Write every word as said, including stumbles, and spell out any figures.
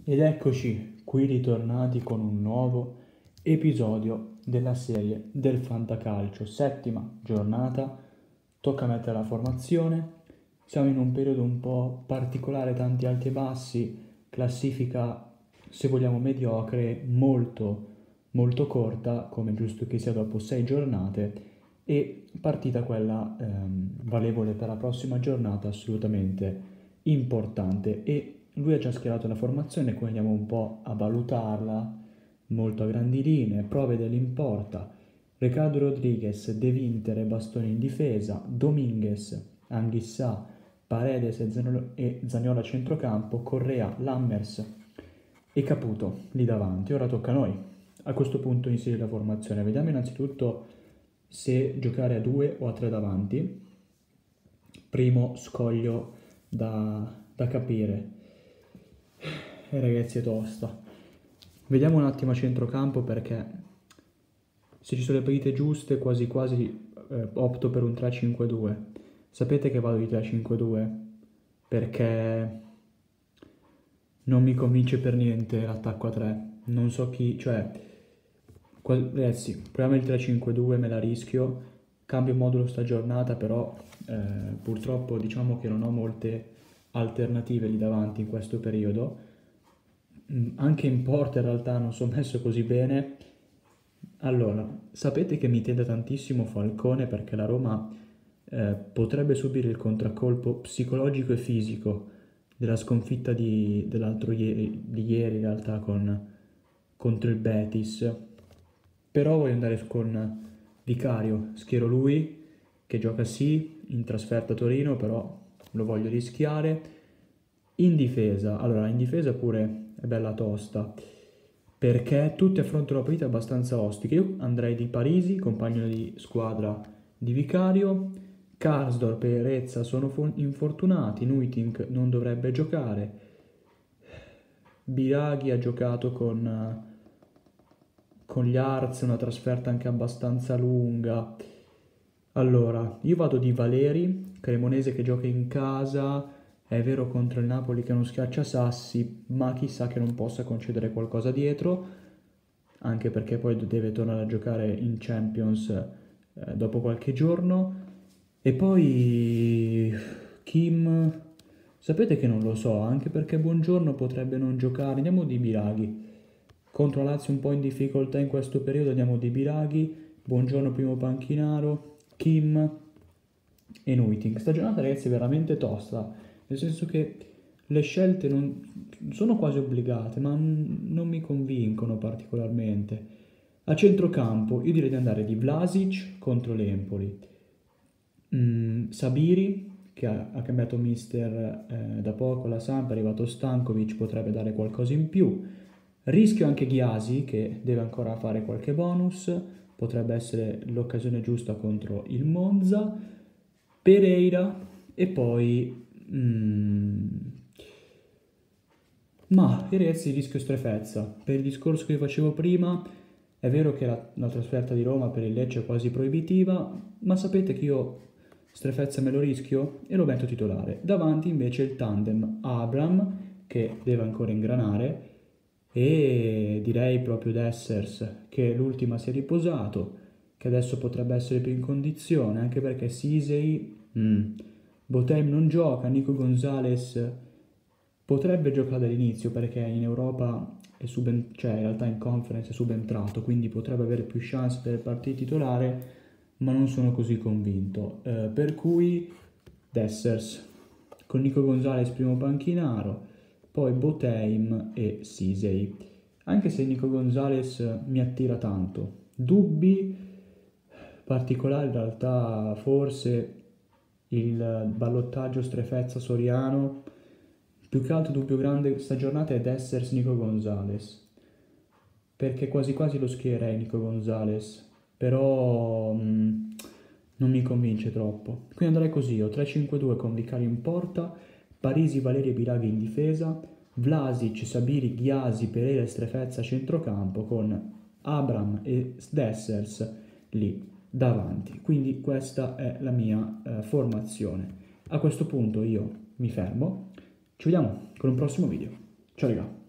Ed eccoci qui ritornati con un nuovo episodio della serie del Fantacalcio, settima giornata, tocca mettere la formazione, siamo in un periodo un po' particolare, tanti alti e bassi, classifica se vogliamo mediocre, molto molto corta, come giusto che sia dopo sei giornate, e partita quella ehm, valevole per la prossima giornata assolutamente importante. E lui ha già schierato la formazione, quindi andiamo un po' a valutarla molto a grandi linee, prove dell'importa. Ricardo Rodriguez, De Winter e Bastoni in difesa, Dominguez, Anghissà, Paredes e Zaniolo- e Zaniolo a centrocampo, Correa, Lammers e Caputo lì davanti. Ora tocca a noi a questo punto inserire la formazione. Vediamo innanzitutto se giocare a due o a tre davanti. Primo scoglio da, da capire. Eh, ragazzi, è tosta. Vediamo un attimo a centrocampo, perché se ci sono le partite giuste quasi quasi eh, opto per un tre cinque due. Sapete che vado di tre cinque due? Perché non mi convince per niente l'attacco a tre. Non so chi, cioè, qual- ragazzi, proviamo il tre cinque due, me la rischio. Cambio modulo sta giornata, però eh, purtroppo diciamo che non ho molte alternative lì davanti in questo periodo. Mm, Anche in porta in realtà non sono messo così bene. Allora, sapete che mi tende tantissimo Falcone, perché la Roma eh, potrebbe subire il contraccolpo psicologico e fisico della sconfitta di, dell'altro ieri, di ieri in realtà con, contro il Betis. Però voglio andare con Vicario, schiero lui che gioca sì in trasferta a Torino, però lo voglio rischiare. In difesa, allora in difesa pure è bella tosta, perché tutti affrontano partite abbastanza ostiche. Io andrei di Parisi, compagno di squadra di Vicario. Karsdorp e Rezza sono fo- infortunati, Nuitink non dovrebbe giocare. Biraghi ha giocato con, eh, con gli Arts, una trasferta anche abbastanza lunga. Allora, io vado di Valeri, cremonese che gioca in casa, è vero contro il Napoli che non schiaccia sassi, ma chissà che non possa concedere qualcosa dietro, anche perché poi deve tornare a giocare in Champions eh, dopo qualche giorno. E poi Kim, sapete che non lo so, anche perché Buongiorno potrebbe non giocare. Andiamo di Biraghi. Contro Lazio un po' in difficoltà in questo periodo, andiamo di Biraghi. Buongiorno primo panchinaro, Kim e Nuiting. Sta giornata, ragazzi, è veramente tosta, nel senso che le scelte non sono quasi obbligate, ma n- non mi convincono particolarmente. A centrocampo io direi di andare di Vlasic contro l'Empoli. Mm, Sabiri, che ha, ha cambiato mister eh, da poco la Samp, è arrivato Stankovic, potrebbe dare qualcosa in più. Rischio anche Ghiasi, che deve ancora fare qualche bonus, potrebbe essere l'occasione giusta contro il Monza. Pereira e poi... mm, ma i ragazzi rischio strefezza. Per il discorso che facevo prima, è vero che la, la trasferta di Roma per il Lecce è quasi proibitiva, ma sapete che io strefezza me lo rischio e lo metto titolare. Davanti invece il tandem Abram, che deve ancora ingranare, e direi proprio Dessers, che l'ultima si è riposato, che adesso potrebbe essere più in condizione, anche perché Sisei, mm, Botem non gioca, Nico Gonzalez potrebbe giocare dall'inizio perché in Europa è suben- cioè in realtà in conference è subentrato, quindi potrebbe avere più chance per partire titolare, ma non sono così convinto. Eh, per cui Dessers con Nico Gonzalez primo panchinaro, poi Boteim e Sisei. Anche se Nico Gonzalez mi attira tanto. Dubbi particolari in realtà forse il ballottaggio Strefezza-Soriano. Più che altro dubbio grande sta giornata è Dessers Nico Gonzalez, perché quasi quasi lo schierei Nico Gonzalez, però mh, non mi convince troppo. Quindi andrei così, ho tre cinque due con Vicario in porta, Parisi, Valerio e Biraghi in difesa, Vlasic, Sabiri, Ghiasi, Pereira e Strefezza a centrocampo con Abram e Dessers lì davanti. Quindi questa è la mia eh, formazione. A questo punto io mi fermo, ci vediamo con un prossimo video. Ciao raga!